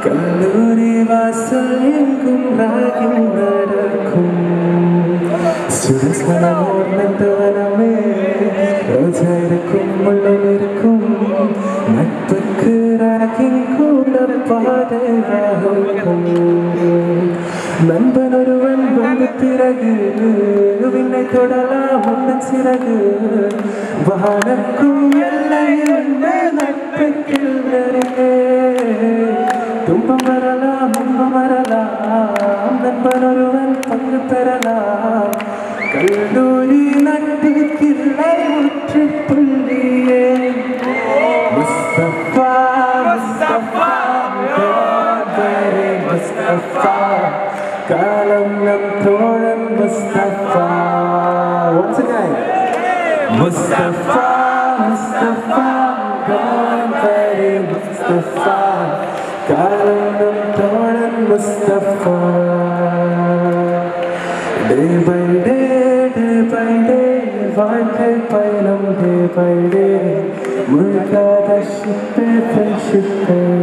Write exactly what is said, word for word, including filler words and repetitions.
கல்லூரி வாசல் எங்கும் ராகிங் நடக்கும் சுடஸ்கனமோர் நந்தவனமே ரோஜா இருக்கும் முள்ளும் இருக்கும் நட்புக்கு ராகிங் கூட பாதையாகும் நண்பன் ஒருவன் வந்து பிறகு விண்ணை தொடலாம் உன்னன் சிறகு வானக்கும் எல்லையில் நட்புக்கில்லையே துன்பம் வரலாம் இன்பம் வரலாம் நண்பன் ஒருவன் பங்கு பெறலாம் கல்லூரி நட்புக்கில்லை முற்றுப்புள்ளியே முஸ்தபா முஸ்தபா முஸ்தபா காலம் நம் தோழன் முஸ்தபா once again முஸ்தபா முஸ்தபா காலம் பரே முஸ்தபா காலம் நம் தோழன் Mustafa day by day day by day வாழ்க்கை பயணம் day by day முழுகாத ஷிப்பே ஃப்ரெண்ட்ஷிப்பே